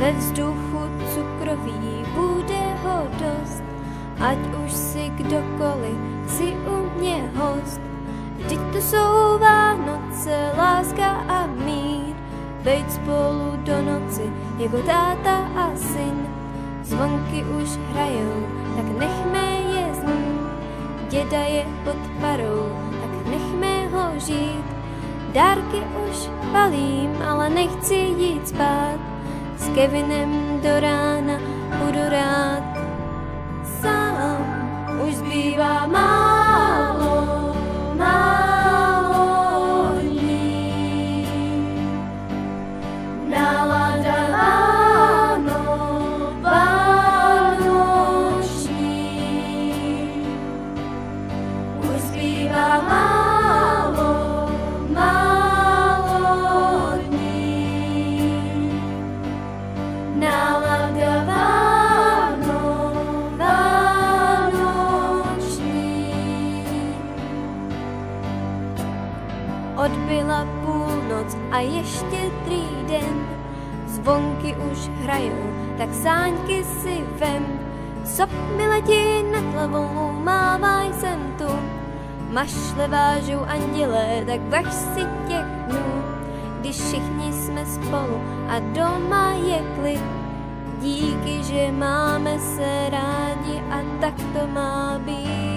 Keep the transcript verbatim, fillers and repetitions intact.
Ve vzduchu cukroví bude ho dost, ať už si kdokoliv si u mě host. Vždyť to jsou Vánoce, láska a mír, bejt spolu do noci jako táta a syn. Zvonky už hrajou, tak nechme je znít, děda je pod parou, tak nechme ho žít. Dárky už balím, ale nechci jít spát, s Kevinem do rána budu rád. Sám už zbývá málo, málo dní. Nálada Váno, vánoční. Už zbývá málo, málo dní. Nálada Váno, vánoční. Odbyla půlnoc a ještě trý den, zvonky už hrajou, tak sáňky si vem. Sop mi letí nad hlavou, mávaj sem tu, mašle vážou anděle, tak važ si těch dnů. Když všichni jsme spolu a doma je klid, díky, že máme se rádi a tak to má být.